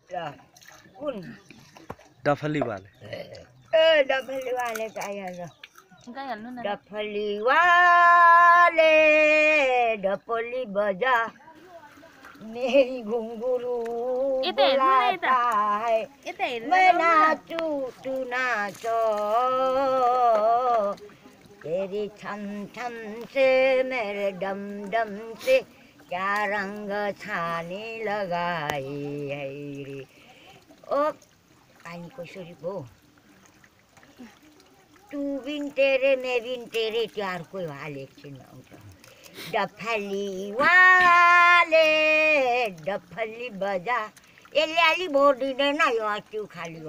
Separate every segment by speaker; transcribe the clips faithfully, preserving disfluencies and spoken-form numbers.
Speaker 1: कुन
Speaker 2: डफली वाले
Speaker 1: ए डफली वाले गाइहाल्नु
Speaker 3: गाइहाल्नु न
Speaker 1: डफली वाले डफली बजा मेरी घुंघरू बुलाता है मैं नाचू तू नाचो तेरी छम छम से मेरे डम डम से क्या रंग छाने लगाई है रे ओ पानी को सुरी को तू बिन तेरे मैं बिन तेरे चार कोई वाले डफली वाले डफली बजा यसले अलि भोट दिँदैन यो अस्ति खाली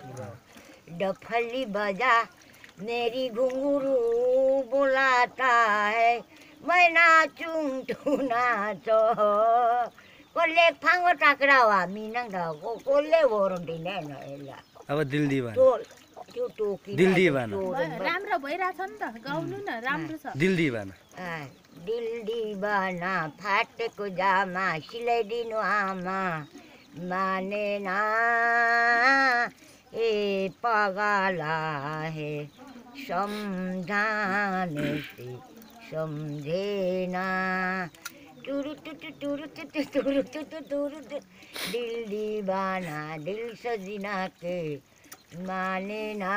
Speaker 1: डफली बजा मेरी घुंघरू बुलाता है मैं नाचूं तू नाचो कसले फाङ्गो टाक्रा हो हामी नङको कसले भोट दिँदैन यसलाई
Speaker 2: अब दिल दीवाना
Speaker 1: त्यो टोकी
Speaker 2: दिल दीवाना
Speaker 3: राम्रो भइराछ नि त गाउनु न राम्रो छ
Speaker 2: दिल दीवाना
Speaker 1: दिल दीवाना फाटेको जामा सिलाइदिनु आमा मानेन ए पगला है सम्झाने से सम्झेन टुरु टुटु टुरु टुटु टुरु टुटु टुरु दिल दीवाना दिल सजना के मानेना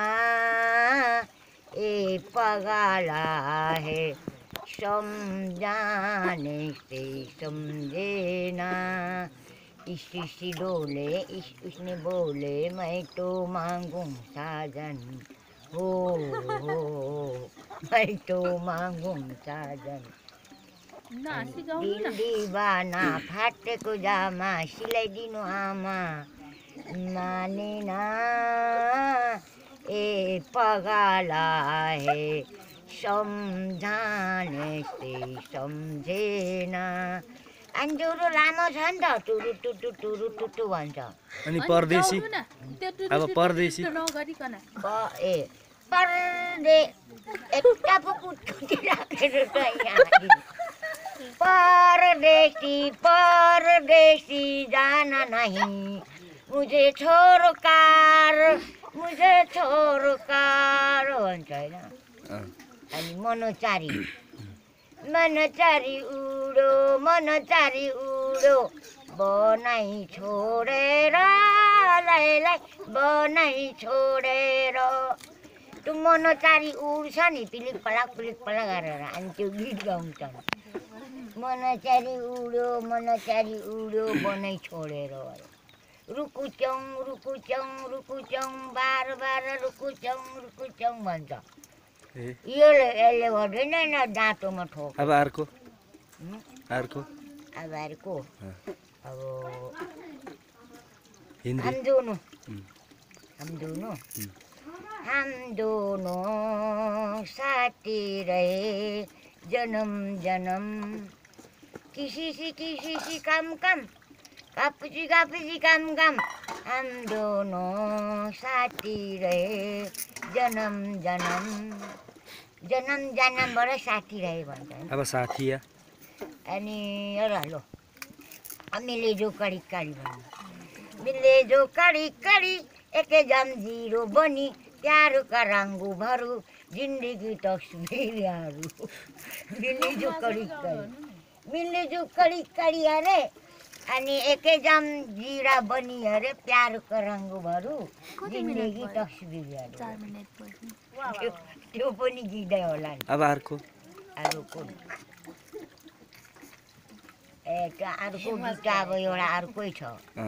Speaker 1: ए पगला है समझाने से समझेना इस इसी डोले इस उसने बोले मैं तो मांगूं साजन हो हो मैं तो मांगूं साजन दिल दीवाना फाटेको जामा सिलाइदिनु आमा मानेन ए पगला है सम्झाने से सम्झेन अन्जुरो लामो छ नि त टुरु टुटु टुरु टुटु भन्छ
Speaker 2: अनि परदेशी अब परदेशी
Speaker 1: ए परदे एकटा पो कुट्टी राखेर त यहाँ परदेशी परदेशी जाना नहीं मुझे छोड़ कार मुझे छोड़ कार भन्छ होइन अनि मनोचारी मनोचारी उडो मनोचारी उडो बनाई छोडेर लाई बनाई छोडेर त्यो मनोचारी उड्छ नि पिलिक पलाक पिलिक पलाक गरेर अनि त्यो गीत गाउँछन् मनोचारी उडो मनोचारी उडो बनाई छोडेर रुकुचौँ रुकुचौँ रुकुचौँ बार बार रुकुचौँ रुकुचौँ भन्छ योले यसले गर्दैन न दाँतोमा ठोक
Speaker 2: अब अर्को अर्को
Speaker 1: अब अर्को अब
Speaker 2: हिन्दी
Speaker 1: हम दोनों हम दोनों हम दोनों साथी रहे जन्म जन्म किसी से किसी से कम कम कापुची कापुची कम कम हम दोनों साथी रहे जन्म जन्म जन्म जन्मबाट साथी रहे भन्छ
Speaker 2: अब साथी
Speaker 1: अनि एउटा लो मिले जो कडी कडी भन्नु मिले जो कडी कडी एकै जम्जिरो बनी प्यारो का रङ्गु भरु जिन्दगी तस्बिरहरू मिले जो कडी कडी मिले जो कडी कडी अरे अनि एकै जम्जिरा बनी अरे प्यारोको रङ्गु भरु जिन्दगी तस्बिरहरू त्यो पनि गीतै होला
Speaker 2: अब अर्को
Speaker 1: अर्को ए त्यो अर्को गीत अब एउटा अर्कै छ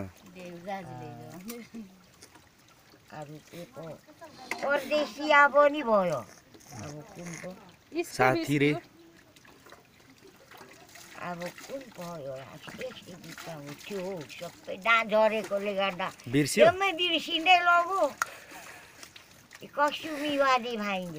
Speaker 1: अर्को परदेशिया पनि भयो अब कुनको
Speaker 2: साथी रे
Speaker 1: अब कुन भयो एउटा गीत हो त्यो सबै दाँत झरेकोले गर्दा
Speaker 2: बिर्स्यो
Speaker 1: एकदमै बिर्सिँदै लगो कस्तुमी वादी भाइले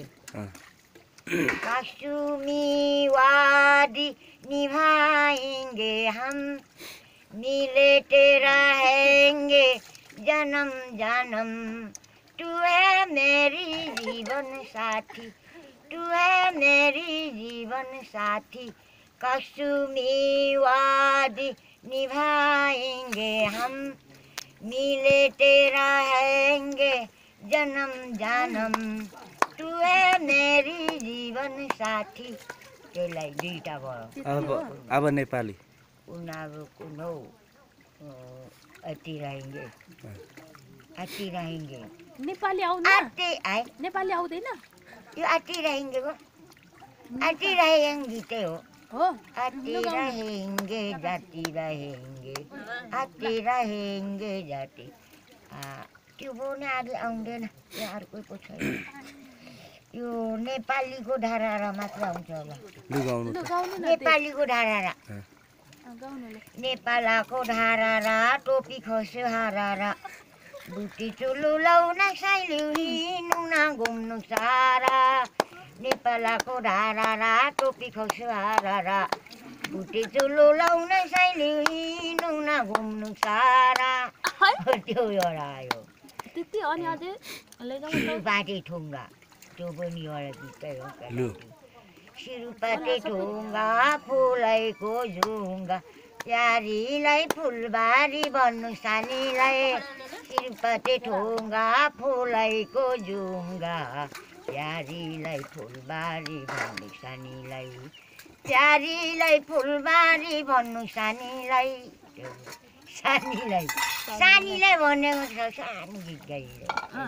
Speaker 1: कस्तुमी वादी निभाएंगे हम मिलते रहेंगे जन्म जन्म तू है मेरी जीवन साथी तू है मेरी जीवन साथी कस्तुमी वादी निभाएंगे हम मिले तेरा हैंगे जन्म जन्म तू है मेरी जीवन साथी त्यसलाई दुईटा भयो
Speaker 2: अब अब नेपाली
Speaker 1: उनीहरू कुन हौ अति रहेंगे अति रहेंगे
Speaker 3: नेपाली आउँदैन
Speaker 1: अति आए
Speaker 3: नेपाली आउँदैन
Speaker 1: यो अति रहेंगेको अति रहेंगे चाहिँ हो
Speaker 3: हो
Speaker 1: अति रहेंगे जाति रहेंगे अति रहेंगे जाति त्यो बोल्ने आगे आउँदैन यो अर्को पो छैन यो नेपालीको धारारा मात्र आउँछ होला
Speaker 2: लु गाउनु
Speaker 3: लु
Speaker 2: त
Speaker 3: गाउनु न
Speaker 1: नेपालीको धारारा
Speaker 2: अँ,
Speaker 3: गाउनुले
Speaker 1: नेपालको धारारा टोपी खस्यो हारारा बुटी चुलु लाउन साइल्यौ हिँड्नु न घुम्नु सारा नेपालको धारारा टोपी खस्यो हारारा बुटी चुलु लाउन साइल्यौ हिँड्नु न घुम्नु सारा त्यो एउटा आयो
Speaker 3: त्यति अनि अझै लैजाउँ
Speaker 1: सिरुपाटे ठुङ्गा त्यो पनि एउटा गीतै हो
Speaker 2: लु
Speaker 1: सिरुपाटे ठुङ्गा फुलैको झुङ्गा प्यारीलाई फुलबारी भन्नु सानीलाई सिरुपाटे ठुङ्गा फुलैको झुङ्गा प्यारीलाई फुलबारी भन्नु सानीलाई प्यारीलाई फुलबारी भन्नु सानीलाई सानीलाई सानीलाई भनेको छ सानो गीत गाइरहेको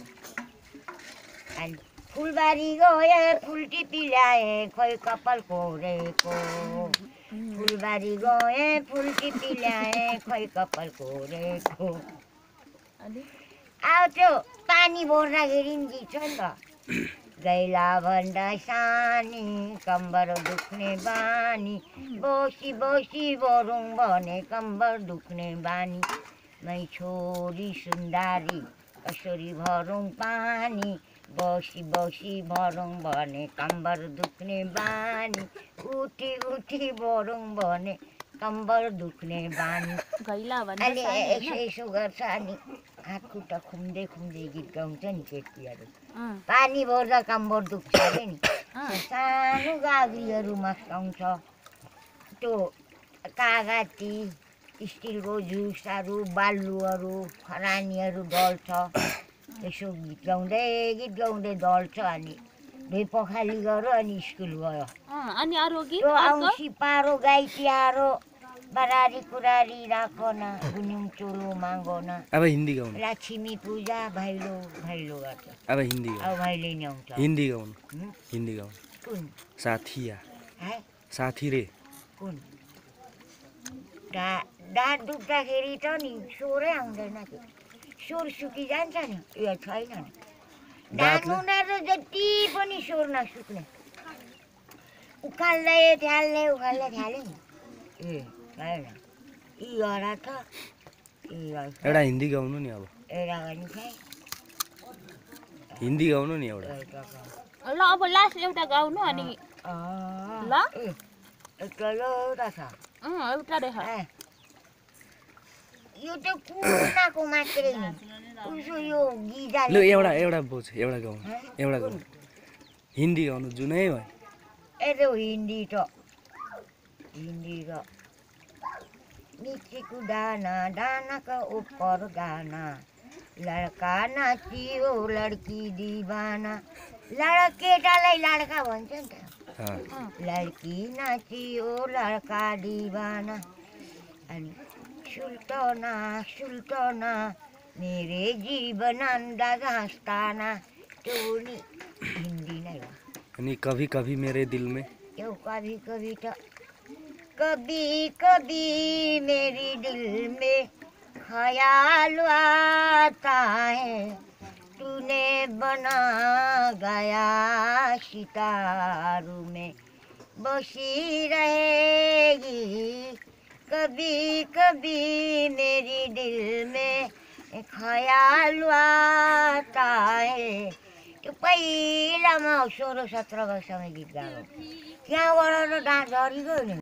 Speaker 1: अनि फुलबारी गए फुल टिपी ल्याए खोइ कपाल कोरेको फुलबारी गए फुल टिपी ल्याए खोइ कपाल कोरेको अब त्यो पानी भर्दाखेरि नि गीत छ नि त गैला भन्दा सानी कम्बर दुख्ने बानी बसी बसी बरौँ भने कम्बर दुख्ने बानी मै छोरी सुन्दारी कसरी भरौँ पानी बसी बसी भरौँ भने कम्बर दुख्ने बानी उठी उठी भरौँ भने कम्बर दुख्ने बानी
Speaker 3: गैला
Speaker 1: अलि
Speaker 3: भन्दा
Speaker 1: यसो यसो गर्छ अनि हात खुट्टा खुम्दै खुम्दै गीत गाउँछ नि केटीहरू
Speaker 3: अँ
Speaker 1: पानी भर्दा कम्बर दुख्छ अरे नि सानो गाग्रीहरू मस्काउँछ त्यो कागती स्टिलको झुसाहरू बालुहरू खरानीहरू डल्छ यसो गीत गाउँदै गीत गाउँदै डल्छ अनि धोइ पखाली गऱ्यो अनि स्कुल गयो
Speaker 3: अँ अनि अरू गीत
Speaker 1: त्यो
Speaker 3: अर्को
Speaker 1: औँसी पारो गाई तिहारो बरारी कुरारी राखो न गुन्युङ चोलो मागो न
Speaker 2: अब हिन्दी गाउनु
Speaker 1: लक्ष्मी पूजा भैलो भैलो गर्छ
Speaker 2: अब हिन्दी गाउनु
Speaker 1: अब भैलो नि आउँछ
Speaker 2: हिन्दी गाउनु
Speaker 1: हुँ?
Speaker 2: हिन्दी गाउनु
Speaker 1: कुन
Speaker 2: साथिया
Speaker 1: है
Speaker 2: साथी रे
Speaker 1: कुन ढा ढाड दुख्दाखेरि त नि स्वरै आउँदैन कि स्वर सुकिजान्छ नि यो छैन नि ढाड
Speaker 2: दाँतले?
Speaker 1: दुख्दा त जति पनि स्वर नसुक्ने उखाल्दै थ्याल्ने उखाल्दै थ्याल्यो नि ए छैन यी एउटा छ यी एउटा
Speaker 2: एउटा हिन्दी गाउनु नि अब
Speaker 1: एउटा पनि छ
Speaker 2: हिन्दी गाउनु नि एउटा
Speaker 1: एउटा छ
Speaker 3: ल अब लास्ट एउटा गाउनु अनि
Speaker 1: अँ,
Speaker 3: ल?
Speaker 1: ए, एउटा एउटा छ
Speaker 3: अँ एउटा देख
Speaker 1: ए, यो त कुनाको मात्रै नि उसो यो गिजाले
Speaker 2: लु एउटा एउटा बोझ एउटा गाउनु
Speaker 1: हँ?
Speaker 2: एउटा गाउनु हिन्दी गाउनु जुनै भयो
Speaker 1: ए हिन्दी त हिन्दी त नीचेको दाना दानाका ऊपर गाना लड्का नाचियो लड्की दिवाना लड केटालाई लड्का भन्छ नि त
Speaker 2: अँ,
Speaker 1: लड्की नाचियो लड्का दिवाना अनि सुल्ताना सुल्ताना मेरे जीवन अंदाज हस्ताना त्यो नि हिन्दी नै हो
Speaker 2: अनि कभी कभी मेरे दिल में
Speaker 1: यो कभी कभी तो कभी कभी मेरी दिल में ख्याल आता है तूने बना गया सितारों में बसी रहेगी कभी कभी मेरी दिल में ख्याल आता है त्यो पहिलामा सोह्र सत्र वर्षमा गीत गाएको त्यहाँबाट त डाँस झरिगयो नि